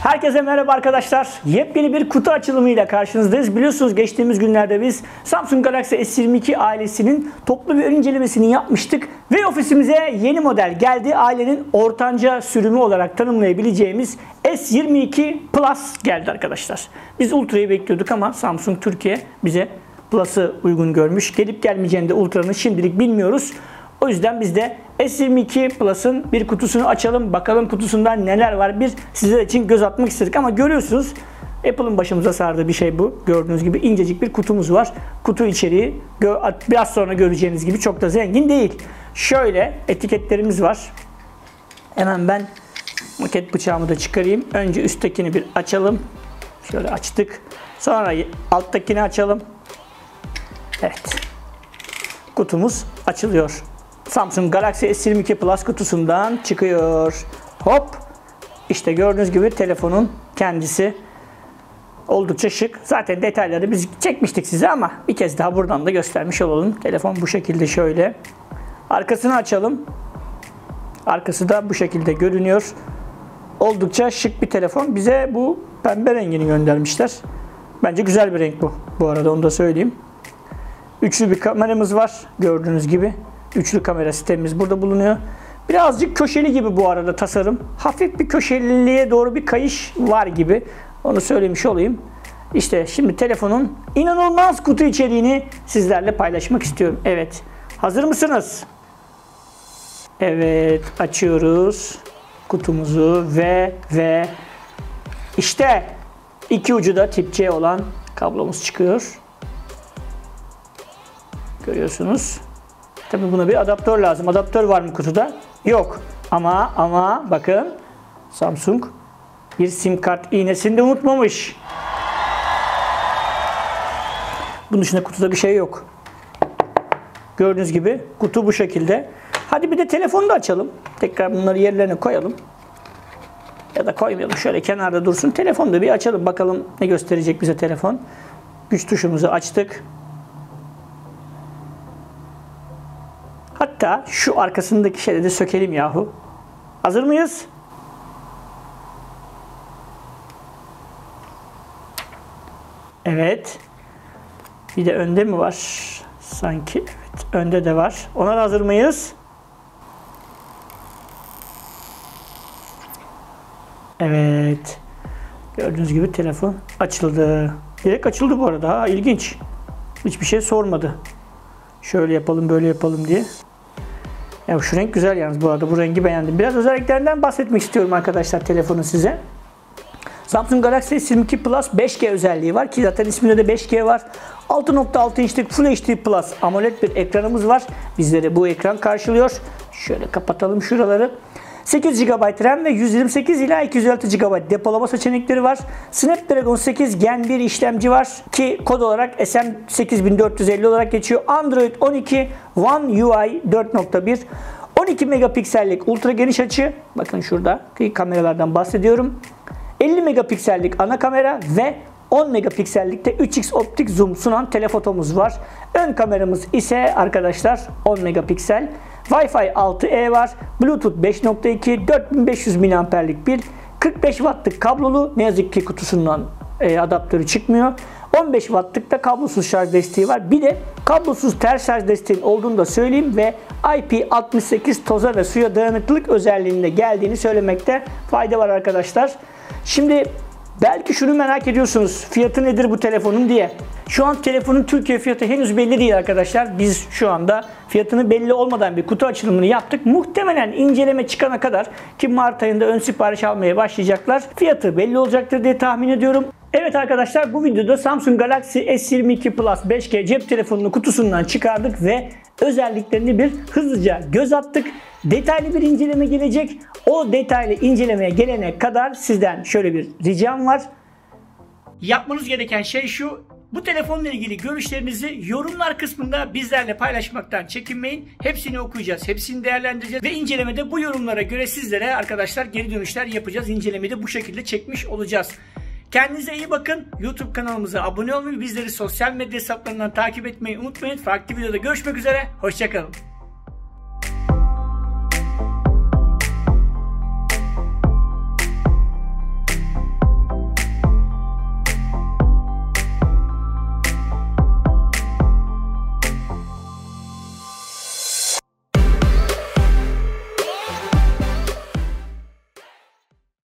Herkese merhaba arkadaşlar. Yepyeni bir kutu açılımıyla karşınızdayız. Biliyorsunuz geçtiğimiz günlerde biz Samsung Galaxy S22 ailesinin toplu bir ön incelemesini yapmıştık. Ve ofisimize yeni model geldi. Ailenin ortanca sürümü olarak tanımlayabileceğimiz S22 Plus geldi arkadaşlar. Biz Ultra'yı bekliyorduk ama Samsung Türkiye bize Plus'ı uygun görmüş. Gelip gelmeyeceğini de Ultra'nın şimdilik bilmiyoruz. O yüzden biz de S22 Plus'ın bir kutusunu açalım. Bakalım kutusunda neler var. Bir sizler için göz atmak istedik. Ama görüyorsunuz Apple'ın başımıza sardığı bir şey bu. Gördüğünüz gibi incecik bir kutumuz var. Kutu içeriği biraz sonra göreceğiniz gibi çok da zengin değil. Şöyle etiketlerimiz var. Hemen ben maket bıçağımı da çıkarayım. Önce üsttekini bir açalım. Şöyle açtık. Sonra alttakini açalım. Evet. Kutumuz açılıyor. Samsung Galaxy S22 Plus kutusundan çıkıyor. Hop. İşte gördüğünüz gibi telefonun kendisi oldukça şık. Zaten detayları biz çekmiştik size ama bir kez daha buradan da göstermiş olalım. Telefon bu şekilde şöyle. Arkasını açalım. Arkası da bu şekilde görünüyor. Oldukça şık bir telefon. Bize bu pembe rengini göndermişler. Bence güzel bir renk bu. Bu arada onu da söyleyeyim. Üçlü bir kameramız var. Gördüğünüz gibi. Üçlü kamera sistemimiz burada bulunuyor. Birazcık köşeli gibi bu arada tasarım. Hafif bir köşeliliğe doğru bir kayış var gibi. Onu söylemiş olayım. İşte şimdi telefonun inanılmaz kutu içeriğini sizlerle paylaşmak istiyorum. Evet. Hazır mısınız? Evet. Açıyoruz kutumuzu ve işte iki ucu da tip C olan kablomuz çıkıyor. Görüyorsunuz. Tabii buna bir adaptör lazım. Adaptör var mı kutuda? Yok. Ama bakın Samsung bir sim kart iğnesini de unutmamış. Bunun dışında kutuda bir şey yok. Gördüğünüz gibi kutu bu şekilde. Hadi bir de telefonu da açalım. Tekrar bunları yerlerine koyalım. Ya da koymayalım. Şöyle kenarda dursun. Telefonu da bir açalım. Bakalım ne gösterecek bize telefon. Güç tuşumuzu açtık. Hatta şu arkasındaki şeyleri de sökelim yahu. Hazır mıyız? Evet. Bir de önde mi var? Sanki evet. Önde de var. Ona da hazır mıyız? Evet. Gördüğünüz gibi telefon açıldı. Direkt açıldı bu arada. Ha, ilginç. Hiçbir şey sormadı. Şöyle yapalım, böyle yapalım diye. Ya şu renk güzel yalnız bu arada. Bu rengi beğendim. Biraz özelliklerinden bahsetmek istiyorum arkadaşlar telefonun size. Samsung Galaxy S22 Plus 5G özelliği var ki zaten isminde de 5G var. 6.6 inçlik Full HD Plus AMOLED bir ekranımız var. Bizlere bu ekran karşılıyor. Şöyle kapatalım şuraları. 8 GB RAM ve 128 ila 256 GB depolama seçenekleri var. Snapdragon 8 Gen 1 işlemci var ki kod olarak SM8450 olarak geçiyor. Android 12 One UI 4.1 12 megapiksellik ultra geniş açı. Bakın şurada kameralardan bahsediyorum. 50 megapiksellik ana kamera ve 10 megapiksellikte 3x optik zoom sunan telefotomuz var. Ön kameramız ise arkadaşlar 10 megapiksel. Wi-Fi 6E var. Bluetooth 5.2 4500 mAh'lik bir 45 wattlık kablolu, ne yazık ki kutusundan adaptörü çıkmıyor. 15 wattlık da kablosuz şarj desteği var. Bir de kablosuz ters şarj desteğinin olduğunu da söyleyeyim ve IP68 toza ve suya dayanıklılık özelliğinde geldiğini söylemekte fayda var arkadaşlar. Şimdi belki şunu merak ediyorsunuz. Fiyatı nedir bu telefonun diye. Şu an telefonun Türkiye fiyatı henüz belli değil arkadaşlar. Biz şu anda fiyatını belli olmadan bir kutu açılımını yaptık. Muhtemelen inceleme çıkana kadar ki Mart ayında ön sipariş almaya başlayacaklar. Fiyatı belli olacaktır diye tahmin ediyorum. Evet arkadaşlar, bu videoda Samsung Galaxy S22 Plus 5G cep telefonunu kutusundan çıkardık ve özelliklerini bir hızlıca göz attık. Detaylı bir inceleme gelecek. O detaylı incelemeye gelene kadar sizden şöyle bir ricam var. Yapmanız gereken şey şu: bu telefonla ilgili görüşlerinizi yorumlar kısmında bizlerle paylaşmaktan çekinmeyin. Hepsini okuyacağız, hepsini değerlendireceğiz ve incelemede bu yorumlara göre sizlere arkadaşlar geri dönüşler yapacağız. İncelemeyi de bu şekilde çekmiş olacağız. Kendinize iyi bakın. YouTube kanalımıza abone olmayı, bizleri sosyal medya hesaplarından takip etmeyi unutmayın. Farklı videoda görüşmek üzere. Hoşça kalın.